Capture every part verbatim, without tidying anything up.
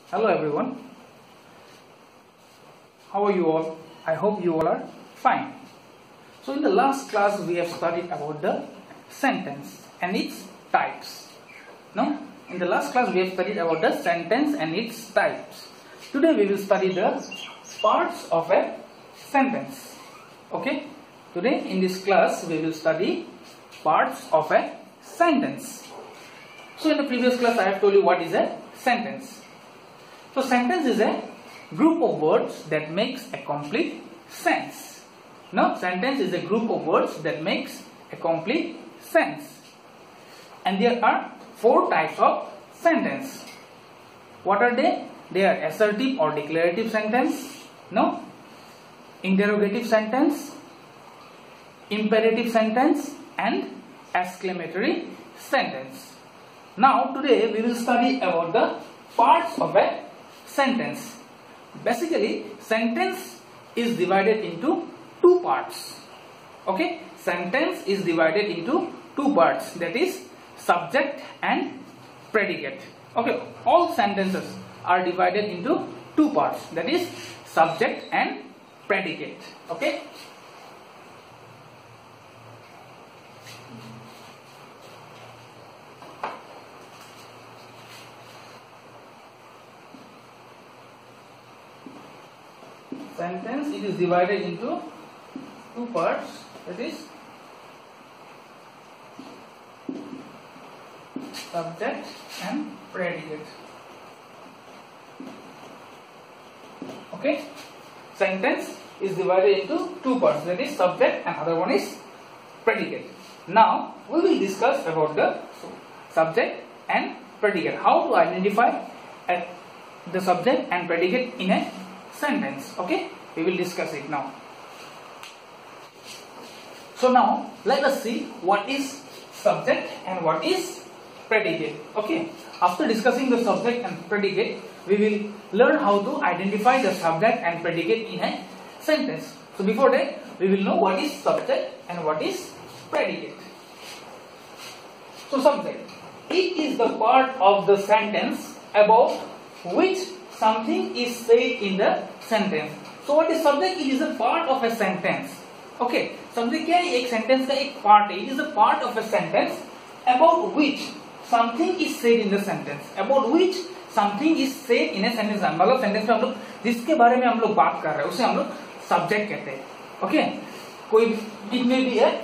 Hello everyone. How are you all? I hope you all are fine. So in the last class we have studied about the sentence and its types. No? In the last class we have studied about the sentence and its types. Today we will study the parts of a sentence. Okay? Today in this class we will study parts of a sentence. So in the previous class I have told you what is a sentence. So sentence is a group of words that makes a complete sense. No, sentence is a group of words that makes a complete sense. And there are four types of sentence. What are they? They are assertive or declarative sentence, no, interrogative sentence, imperative sentence, and exclamatory sentence. Now today we will study about the parts of a sentence. Basically, sentence is divided into two parts. Okay, sentence is divided into two parts, that is subject and predicate. Okay, all sentences are divided into two parts, that is subject and predicate. Okay. Sentence, it is divided into two parts, that is subject and predicate. Okay, sentence is divided into two parts, that is subject and other one is predicate. Now we will discuss about the subject and predicate, how to identify the subject and predicate in a sentence. Okay, we will discuss it now. So now let us see what is subject and what is predicate. Okay, after discussing the subject and predicate, we will learn how to identify the subject and predicate in a sentence. So before that, we will know what is subject and what is predicate. So subject, it is the part of the sentence about which something is said in the sentence. So what is subject? It is a part of a sentence. Okay, subject क्या है? एक sentence का एक part है. It is a part of a sentence about which something is said in the sentence. About which something is said in a sentence. मतलब sentence में हम लोग जिसके बारे में हम लोग बात कर रहे हैं उसे हम लोग subject कहते हैं. Okay, कोई it may be a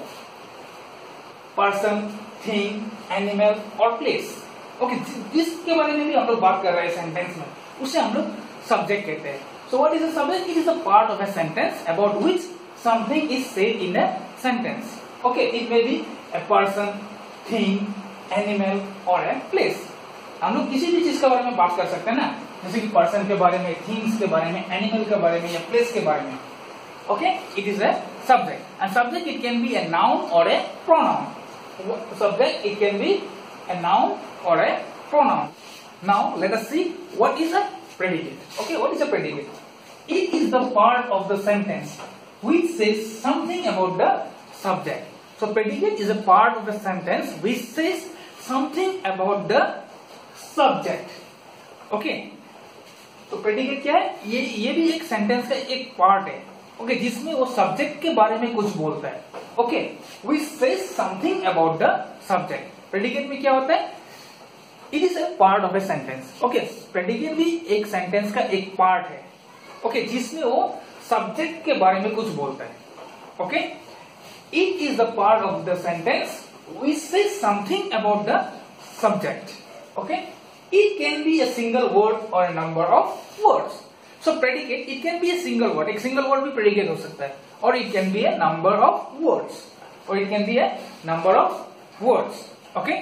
person, thing, animal or place. Okay, जिसके बारे में भी हम लोग बात कर रहे हैं sentence में उसे हम लोग subject कहते हैं. So what is a subject? It is a part of a sentence about which something is said in a sentence. Okay, it may be a person, thing, animal or a place. हम लोग किसी भी चीज के बारे में बात कर सकते हैं ना, जैसे कि person के बारे में, things के बारे में, animal के बारे में या place के बारे में. Okay, it is a subject. And subject, it can be a noun or a pronoun. Subject, it can be a noun or a pronoun. Now let us see what is a predicate. Okay, what is a predicate? It is the part of the sentence which says something about the subject. So predicate is a part of a sentence which says something about the subject. Okay, तो predicate क्या है? ये ये भी एक sentence का एक part है. Okay, जिसमें वो subject के बारे में कुछ बोलता है. Okay, which says something about the subject. Predicate में क्या होता है? It is a part of a sentence. Okay, predicate भी एक sentence का एक part है. Okay, जिसमें वो subject के बारे में कुछ बोलता है. Okay, it is the part of the sentence which says something about the subject. Okay, it can be a single word or a number of words. So predicate, it can be a single word. एक single word भी predicate हो सकता है. Or it can be a number of words. Or it can be a number of words. Okay.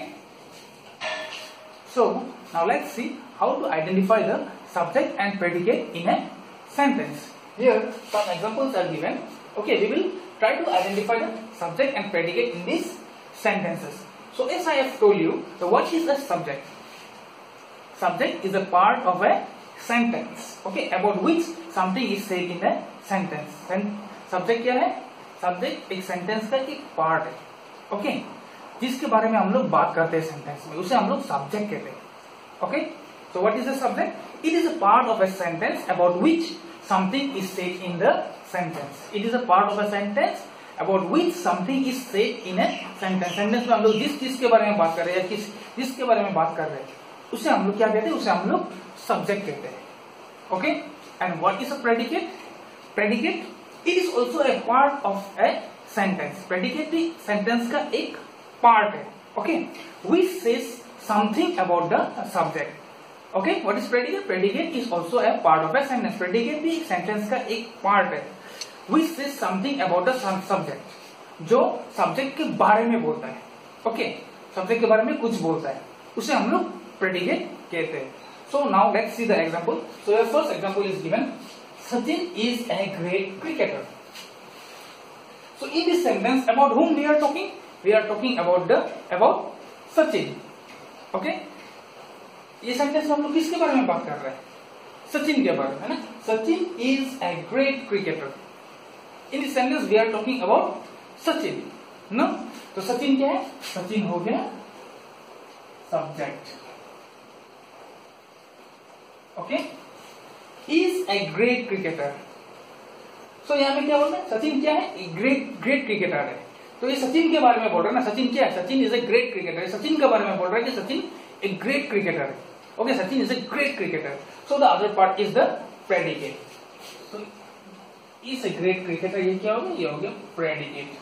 So now let's see how to identify the subject and predicate in a sentence. Here some examples are given. Okay, we will try to identify the subject and predicate in these sentences. So as I have told you, so what is a subject? Subject is a part of a sentence. Okay, about which something is said in a sentence. And subject क्या है? Subject एक sentence का एक part है. Okay, जिसके बारे में हम लोग बात करते हैं सेंटेंस में उसे हम लोग सब्जेक्ट कहते हैं. Okay, So what is the subject? It is a part of a sentence about which something is said in the sentence. It is a part of a sentence about which something is said in a sentence. Sentence में हम लोग जिस चीज के बारे में बात कर रहे हैं या किस जिसके बारे में बात कर रहे हैं उसे हम लोग क्या कहते हैं? उसे हम लोग सब्जेक्ट कहते हैं. Okay. And what is a predicate? Predicate it is also a part of a sentence. Predicate भी सेंटेंस का एक पार्ट है. Okay. Which says something about the subject. Okay. What is predicate? Predicate is also a part of a sentence. Predicate भी एक sentence का एक part है. Which says something about the subject, जो सब्जेक्ट के बारे में बोलता है. ओके. सब्जेक्ट के बारे में कुछ बोलता है, उसे हम लोग प्रेडिकेट कहते हैं. So now let's see the example. So your first example is given. Sachin is a great cricketer. So in this sentence, about whom we are talking? We are talking about the about Sachin. Okay? ये sentence में हम लोग किसके बारे में बात कर रहे हैं? सचिन के बारे में, है ना? Sachin is a great cricketer. In this sentence we are talking about Sachin. No? तो सचिन क्या है? सचिन हो गया subject. Okay. Is a great cricketer. So यहां पे क्या बोल रहे हैं? सचिन क्या है? ग्रेट ग्रेट क्रिकेटर है. तो ये सचिन के बारे में बोल रहे हैं ना. सचिन क्या है? Sachin is a great cricketer. Sachin के बारे में बोल रहे हैं कि सचिन एक ग्रेट क्रिकेटर है. Okay. Sachin is a great cricketer. So the other part is the predicate. So is a great cricketer, ये क्या हो गया? ये हो गया predicate.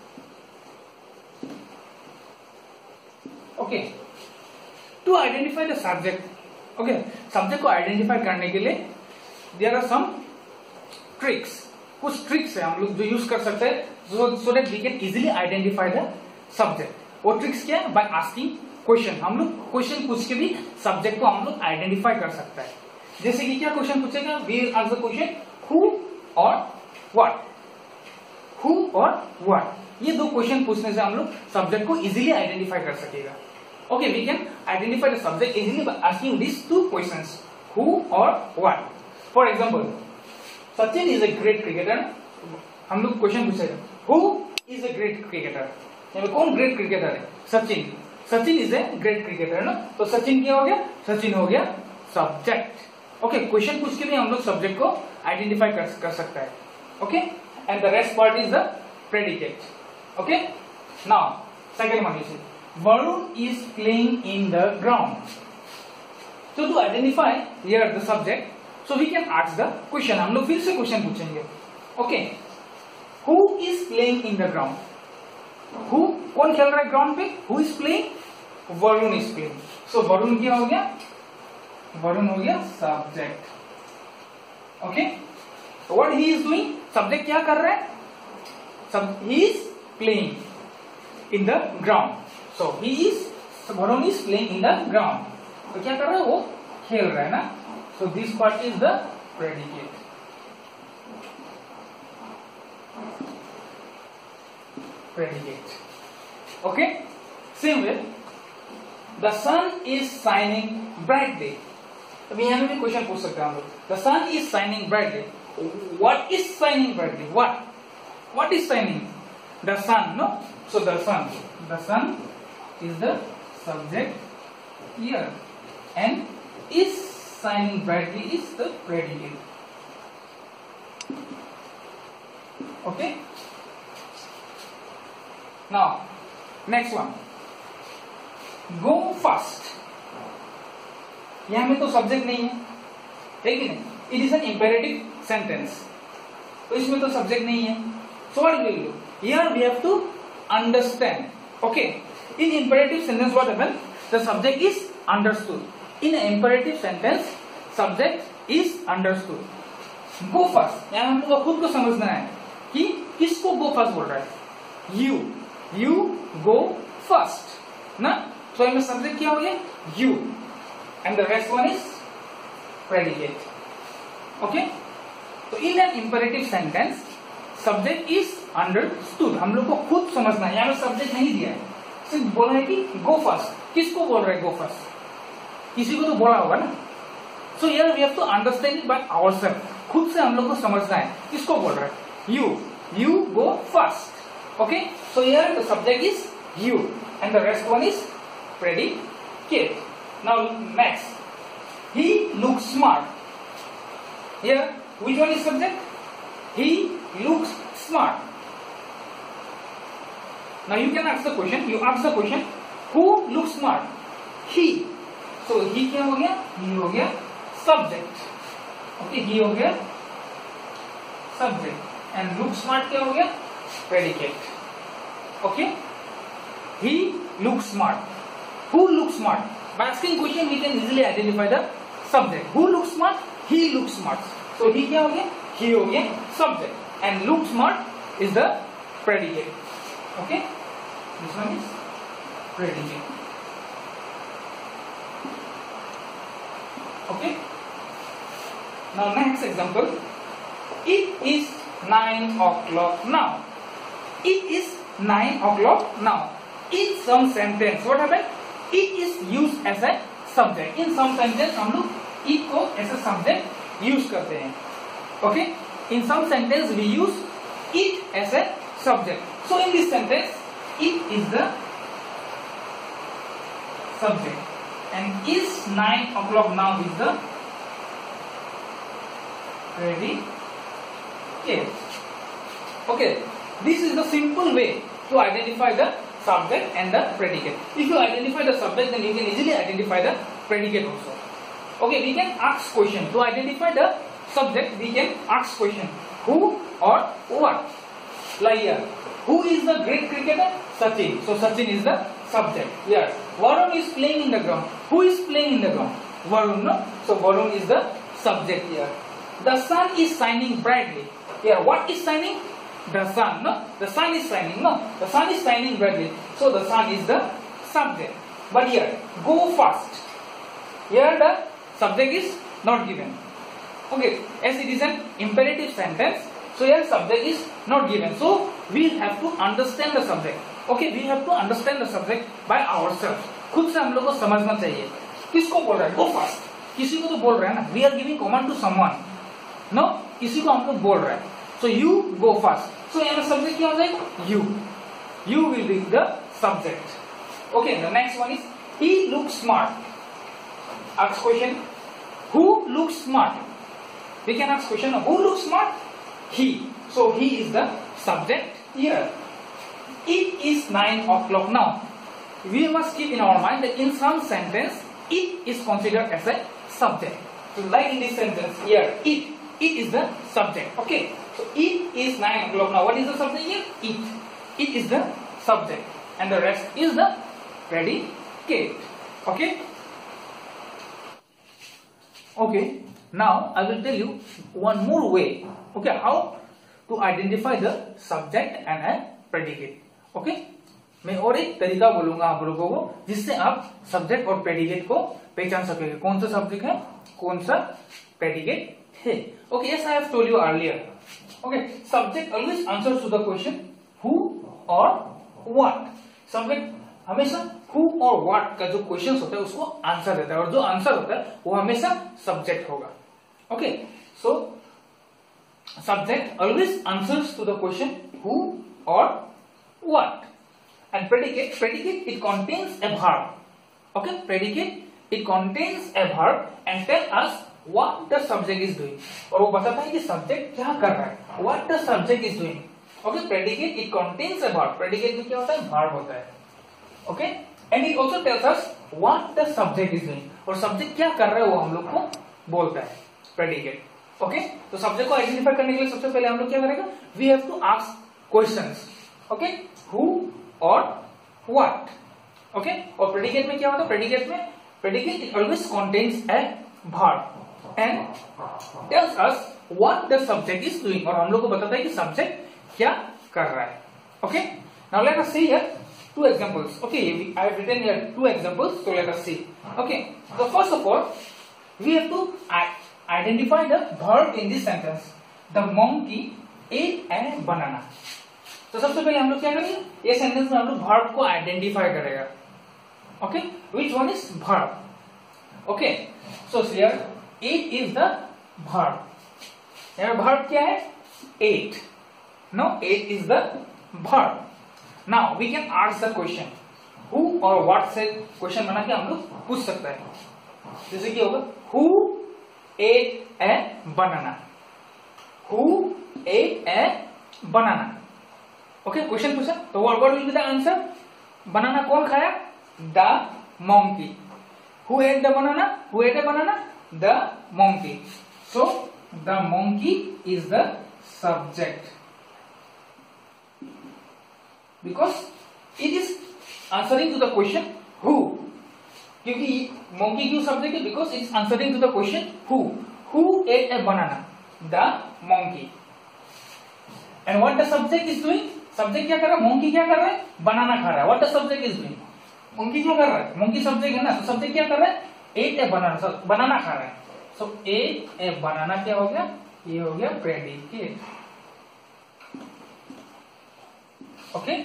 Okay. To identify the subject. Okay. Subject को आइडेंटिफाई करने के लिए देयर आर सम ट्रिक्स. कुछ ट्रिक्स है हम लोग जो यूज कर सकते हैं so that we can easily identify the subject. वो ट्रिक्स क्या है? By asking question. हम लोग क्वेश्चन पूछ के भी सब्जेक्ट को हम लोग आइडेंटिफाई कर सकता है. जैसे कि क्या क्वेश्चन पूछेगा? We will ask the question who और व्हाट. हु और व्हाट, ये दो क्वेश्चन पूछने से हम लोग सब्जेक्ट को इजीली आइडेंटिफाई कर सकेगा. Okay, we can identify the subject easily by asking these two questions, who or what. For example, Sachin is a great cricketer. हम लोग क्वेश्चन पूछेगा who is a great cricketer. यानी कौन great cricketer है? Sachin. Sachin is a great cricketer ना. तो सचिन क्या हो गया? सचिन हो गया सब्जेक्ट. ओके. क्वेश्चन पूछ के भी हम लोग सब्जेक्ट को आइडेंटिफाई कर, कर सकता है. Okay. And the rest part is the predicate. Okay. Now second one is Varun is playing in the ground. So to identify here the subject, so we can ask the question. हम लोग फिर से question पूछेंगे. Okay. Who is playing in the ground? Who? कौन खेल रहा है ground पे? Who is playing? Varun is playing. So Varun क्या हो गया? Varun हो गया subject. Okay. So what he is doing? Subject क्या कर रहा है? Sub he is playing in the ground. So he is, so Varun is playing in the ground. तो क्या कर रहा है? वो खेल रहा है ना. So this part is the predicate. Predicate. Okay. Same way, the sun is shining brightly. अब यहाँ पे भी क्वेश्चन पूछ सकते हैं हम लोग. The sun is shining brightly. What is shining brightly? What? What is shining? The sun, no? So the sun. The sun is the subject here, and is shining brightly is the predicate. Okay. Now next one, go fast. यहां में तो subject नहीं है, है कि नहीं? It is an imperative sentence. तो इसमें तो सब्जेक्ट नहीं है. So what will do? Here we have to understand. Okay. In imperative sentence, what happens? The subject is understood. In an imperative sentence, subject is understood. Go fast. यहाँ हम लोग को खुद को समझना है कि किसको go fast बोल रहा है? You. You go fast. ना? So इसमें subject क्या हो गया? You. And the rest one is predicate. Okay? So in an imperative sentence, subject is understood. हम लोग को खुद समझना है. यहाँ में subject नहीं दिया है. सिर्फ बोला है कि गो फास्ट. किसको बोल रहे हैं गो फास्ट? किसी को तो बोला होगा ना. So here we have to understand it by ourselves. खुद से हम लोग को समझना है किसको बोल रहा है. You. You go fast. Okay. So here the subject is you and the rest one is predicate. Now next, he looks smart. Here, which one is subject? He looks smart. Now you can ask the question, you ask the question, who looks smart? He. So he क्या हो गया? He हो गया subject. Okay, he हो गया subject. And look smart क्या हो गया? Predicate. Okay? He looks smart. Who looks smart? By asking question, we can easily identify the subject. Who looks smart? He looks smart. So he क्या हो गया? He हो गया subject. And look smart is the predicate. Okay? This one is predicate. Okay? Now next example. It is nine o'clock now. It is nine o'clock now. In some sentence, what happened? It is used as a subject. In some sentence, हम लोग it को as a subject use करते हैं. Okay? In some sentence, we use it as a subject. So in this sentence, it is the subject, and is nine o'clock now is the predicate. Okay, this is the simple way to identify the subject and the predicate. If you identify the subject, then you can easily identify the predicate also. Okay, we can ask question. To identify the subject, we can ask question. Who or what? Like here. Who is the great cricketer? Sachin. So Sachin is the subject. Yes. Varun is playing in the ground. Who is playing in the ground? Varun, no? So Varun is the subject here. The sun is shining brightly. Here, what is shining? The sun, no? The sun is shining, no? The sun is shining brightly. So the sun is the subject. But here, go fast. Here the subject is not given. Okay, as it is an imperative sentence, so here subject is not given. So we have to understand the subject. Okay, we have to understand the subject by ourselves. खुद से हम लोग को समझना चाहिए. किसको बोल रहा है? Go fast. किसी को तो बोल रहा है ना. We are giving command to someone. No, किसी को हम लोग बोल रहा है. So you go fast. So यहाँ subject क्या हो जाएगा? You. You will be the subject. Okay, the next one is he looks smart. Ask question. Who looks smart? We can ask question. Who looks smart? He. So he is the subject here. It is nine o'clock now. We must keep in our mind that in some sentence, it is considered as a subject. So like in this sentence here, it. It is the subject. Okay. So it is nine o'clock now. What is the subject here? It. It is the subject. And the rest is the predicate. Okay. Okay. Now I will tell you one more way. Okay. How to identify the subject and a predicate. Okay. मैं और एक तरीका बोलूंगा आप लोगों को जिससे आप सब्जेक्ट और प्रेडिकेट को पहचान सकेंगे. कौन सा सब्जेक्ट है, कौन सा प्रेडिकेट है. Okay, yes, I have told you earlier. Okay, subject always answers to the question who or what. Subject हमेशा who और what का जो क्वेश्चन होता है उसको आंसर देता है और जो आंसर होता है वो हमेशा सब्जेक्ट होगा. Okay, so subject always answers to the question who or what. And predicate, predicate it contains a verb. Okay, predicate it contains a verb and tell us what the subject is doing. और वो बताता है कि subject क्या कर रहा है. What the subject is doing. Okay, predicate it contains a verb. Predicate में क्या होता है? Verb होता है. Okay, and it also tells us what the subject is doing. और subject क्या कर रहा है वो हम लोग को बोलता है. Predicate. Okay, तो subject को identify करने के लिए सबसे पहले हम लोग क्या करेगा? We have to ask questions. Okay, who or what. Okay, और predicate में क्या होता है? Predicate में predicate it always contains a verb and tells us what the subject is doing. और हम लोग को बताता है कि subject क्या कर रहा है. Okay, now let us see here two examples. Okay, I have written here two examples, so let us see. Okay, so first of all, we have to identify the verb in this sentence. The monkey ate a banana. तो सबसे पहले हम लोग क्या करेंगे? ये sentence में हम लोग वर्ब को आइडेंटिफाई करेगा. Okay, which one is verb? Okay, so here ate is the verb. यहाँ वर्ब क्या है? Ate. No, ate is the verb. Now we can ask the question who और व्हाट से क्वेश्चन बना के हम लोग पूछ सकते हैं. जैसे कि होगा who ate a banana, who ate a banana. Okay, question पूछा तो what will be the answer? Banana कौन खाया? The monkey. Who ate the banana? Who ate a banana? The monkey. So the monkey is the subject because it is answering to the question who. क्योंकि monkey क्यों subject है? Because it is answering to the question who. Who ate a banana? The monkey. And what the subject is doing? Subject क्या कर रहा है? Monkey क्या कर रहा है? Banana खा रहा है. What the subject is doing? Monkey क्या कर रहा है? Monkey subject है ना, तो subject क्या कर रहा है? Ate a banana. Banana खा रहा है. So ate a banana क्या हो गया? ये हो गया predicate. Okay.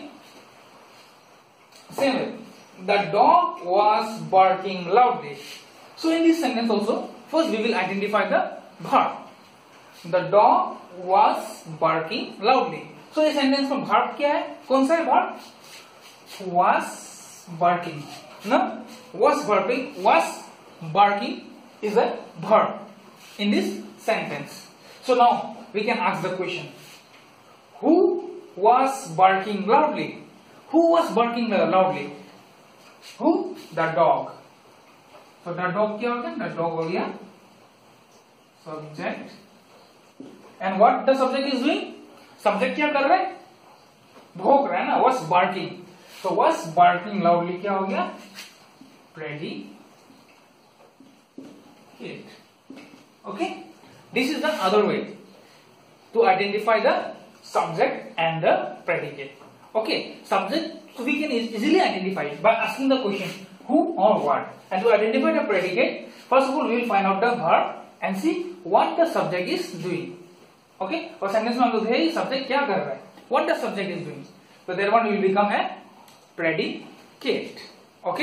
Same way. The dog was barking loudly. So in this sentence also, first we will identify the verb. The dog was barking loudly. So इस sentence में verb क्या है? कौन सा है verb? Was barking. No, was barking. Was barking is a verb in this sentence. So now we can ask the question: Who was barking loudly? Who was barking loudly? Who? The dog. So the dog क्या हो गया? The dog हो गया subject. And what the subject is doing? Subject क्या कर रहा है? भौंक रहा है ना? Was barking. So was barking loudly क्या हो गया? Predicate. Okay. This is the other way to identify the subject and the predicate. Okay. Subject, so we can easily identify it by asking the question who or what. And to identify the predicate, first of all we will find out the verb and see what the subject is doing. Okay. और sentence में हम लोग है subject क्या कर रहा है? What the subject is doing. So that one will become a predicate. Okay.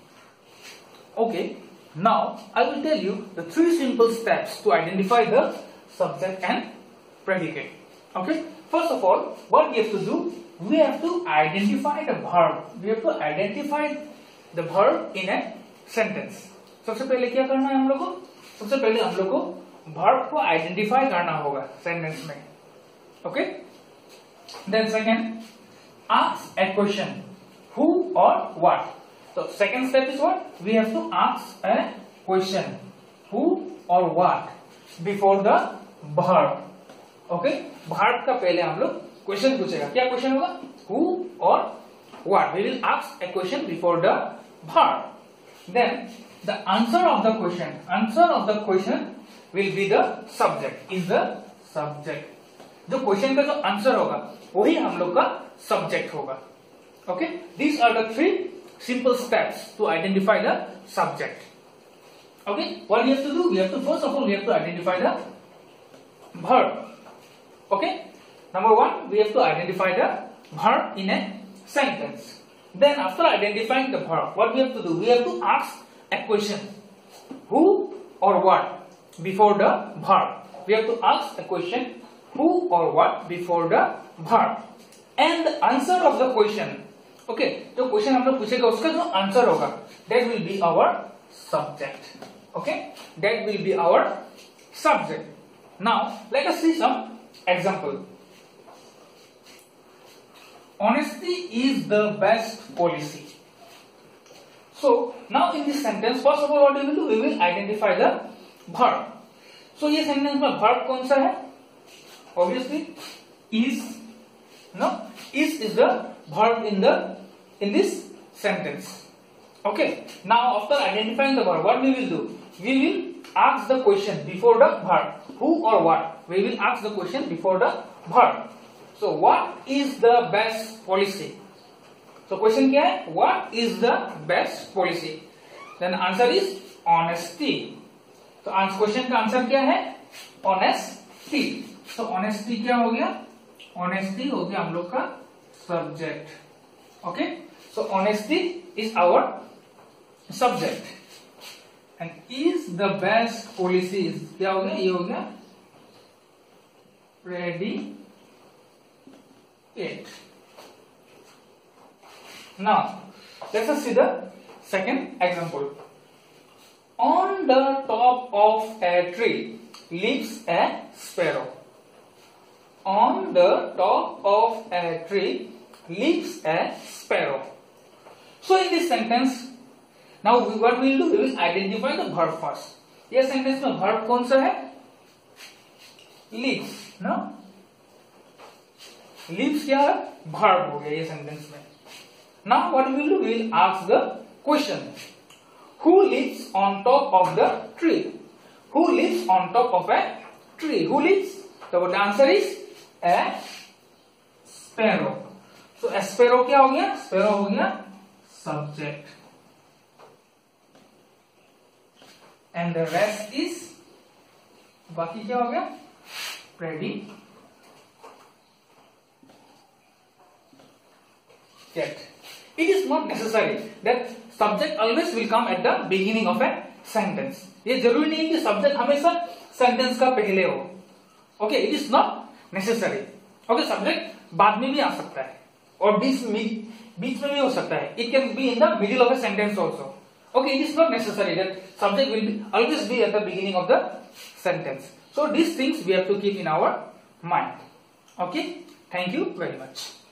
Okay. Now I will tell you the three simple steps to identify the subject and predicate. Okay. First of all, what we have to do? We have to identify the verb. We have to identify the verb in a sentence. सबसे पहले क्या करना है हम लोग को? सबसे पहले हम लोग को verb को identify करना होगा sentence में. Okay. Then second, ask a question. Who or what? So second step is what? We have to ask a question. Who or what before the verb. Okay? Verb का पहले हम लोग question पूछेगा. क्या question होगा? Who or what? We will ask a question before the verb. Then the answer of the question. Answer of the question will be the subject. Is the subject. जो question का जो answer होगा वही हम लोग का subject होगा. Okay, these are the three simple steps to identify the subject. Okay, what we have to do? We have to first of all we have to identify the verb. Okay, number one we have to identify the verb in a sentence. Then after identifying the verb, what we have to do? We have to ask a question. Who or what before the verb? We have to ask a question. Who or what before the verb? And the answer of the question. Okay, जो question हम लोग पूछेगा उसका जो answer होगा that will be our subject. Okay, that will be our subject. Now let us see some example. Honesty is the best policy. So now in this sentence, first of all what we will do? We will identify the verb. So ये sentence में verb कौन सा है? Obviously is. No, is is the verb in the in this sentence. Okay. Now after identifying the verb, what we will do? We will ask the question before the verb. Who or what? We will ask the question before the verb. So what is the best policy? So question क्या है? What is the best policy? Then answer is honesty. तो question का answer क्या है? Honesty. So honesty क्या हो गया? Honesty हो गया हम लोग का subject. Okay. So honesty is our subject. And is the best policy is क्या हो गया? ये हो गया predicate. Now let us see the second example. On the top of a tree lives a sparrow. On the top of a tree lives a sparrow. So in this sentence, now we, what we will do, we will identify the verb first. ये sentence में verb कौन सा है? Lives, no? Lives क्या है? Verb हो गया ये सेंटेंस में. Now what we will do, we will ask the question. Who lives on top of the tree? Who lives on top of a tree? Who lives? So the answer is a sparrow. So a sparrow क्या हो गया? Sparrow हो गया subject. And the rest is, बाकी क्या हो गया? Predicate. It is not necessary that subject always will come at the beginning of a sentence. ये जरूरी नहीं कि subject हमेशा sentence का पहले हो. Okay, it is not necessary. Okay, subject बाद में भी आ सकता है और बीच में बीच में भी हो सकता है. It can be in the middle of a sentence also. Okay, it is not necessary that subject will be, always be at the beginning of the sentence. So these things we have to keep in our mind. Okay, thank you very much.